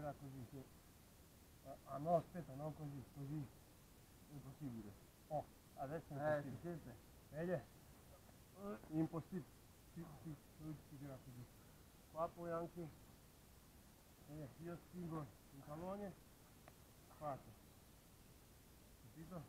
gira così, sì. Ah no, aspetta, non così, così. Impossibile. Oh, adesso è impossibile. Si sente? Vedi? Impossibile. Lui si gira così. Qua poi anche, io spingo il pallone, fatto. Capito?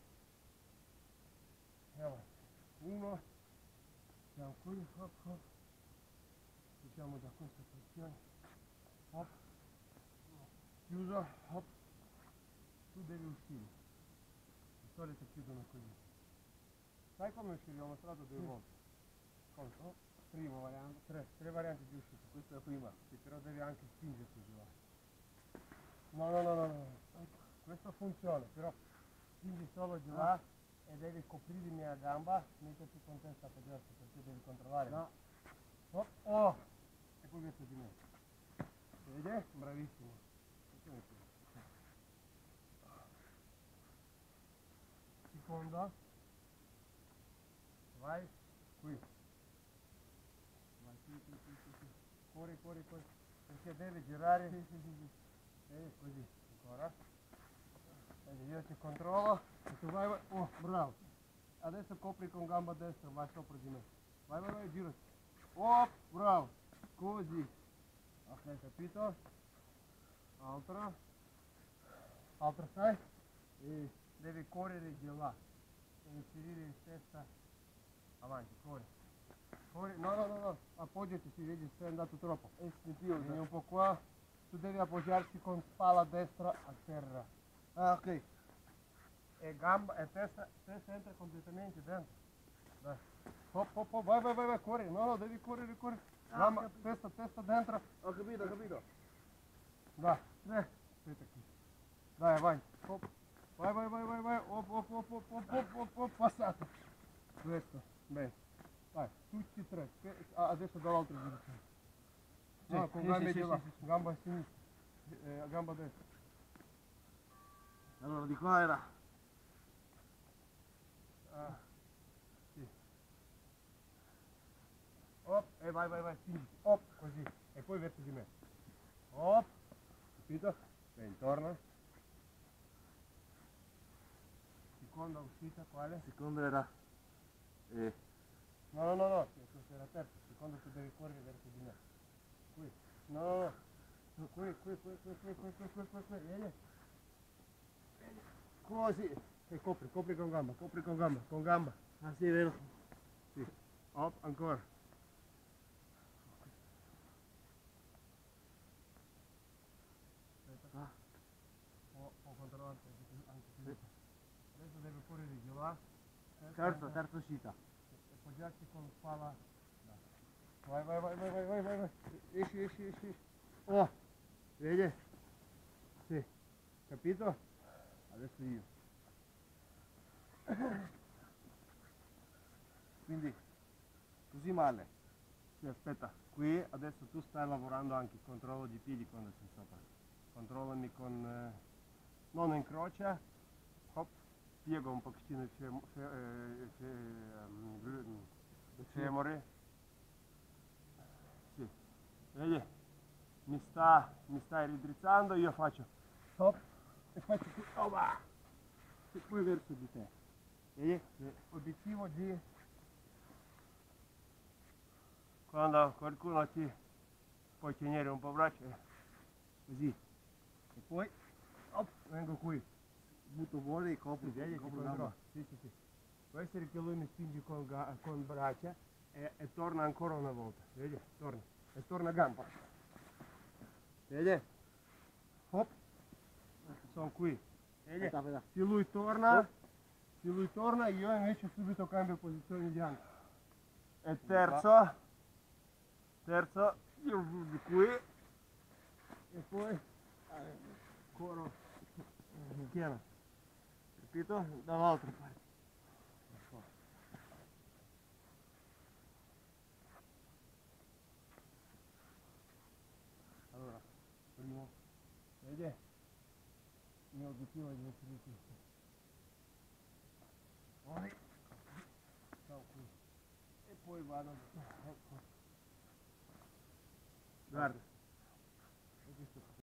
E avanti. Uno, siamo qui, hop, hop. Usciamo da questa posizione. Hop. Chiuso, hop. Tu devi uscire. Di solito chiudono così. Sai come uscire? Ho mostrato due volte. Conto? Prima variante, tre varianti di uscita. Questa è la prima. Sì, però devi anche spingere così là. No. Questo funziona, però spingi solo di là e devi coprire la mia gamba, metterti con testa per destra perché devi controllare. No. Oh! E poi verso di me. Vedi? Bravissimo. Seconda. Vai. Qui. Vai, qui. Corri. Perché devi girare. Sì. E così. Ancora. Vedi, io ti controllo. E tu vai. Oh, bravo. Adesso copri con gamba destra, vai sopra di me. Vai, girati. Oh, bravo. Così. Ok, capito? Altra sai? E devi correre di là. E inserire in testa. Avanti, corri. No. Appoggiati, si vedi, sei andato troppo. Vieni un po' qua. Tu devi appoggiarti con spalla destra a terra. Ah, ok. E gamba e testa entra completamente dentro. Dai. Hop, vai, corri. No, devi correre. Gamba, testa dentro. Ho capito. Dai, aspetta qui. Dai, vai. Hop. Vai. Hop, passato. Questo, bene. Dai, tutti e tre. Adesso dall'altra direzione. No, con gambe di là. Gamba a sinistra. Gamba a destra. Allora di qua era. Sì. Hop, e vai, spingi. Hop, così. E poi verso di me. Hop. Capito? Bene, torna. Seconda uscita, quale? Secondo era. No, questa era terza. Seconda tu devi correre verso di me. Qui. No. Qui. Vieni. Così. E copri con gamba. Ah sì, è vero. Sì. Hop, ancora. Aspetta. Ho controllato anche qui. Adesso devi correre di là. Terza uscita. Appoggiarti con la spalla. Vai. Esci. Oh, vedi? Sì. Capito? Adesso io. Quindi così male. Sì, aspetta. Qui adesso tu stai lavorando anche il controllo di piedi quando sei sopra. Controllami con... non incrocia. Hop. Piego un pochettino il femore. Sì. Vedi? Mi stai ridrizzando, io faccio hop e faccio qui, e poi verso di te. Vedi? Obiettivo di quando qualcuno ti puoi tenere un po' braccio, così. E poi hop, vengo qui. Butto fuori e copro Controllo. Sì. Può essere che lui mi spinge con braccia e torna ancora una volta. Vedi? Torna. E torna a gamba. Vedi? Hop. Sono qui. Vedi? Aspetta. Se lui torna, io invece subito cambio posizione di anca. E terzo, io di qui e poi corro piano. Capito? Dall'altra parte. Allora, primo, vedi? Il mio obiettivo è di essere questo. Poi, stavo qui. E poi vado, ecco. Guarda.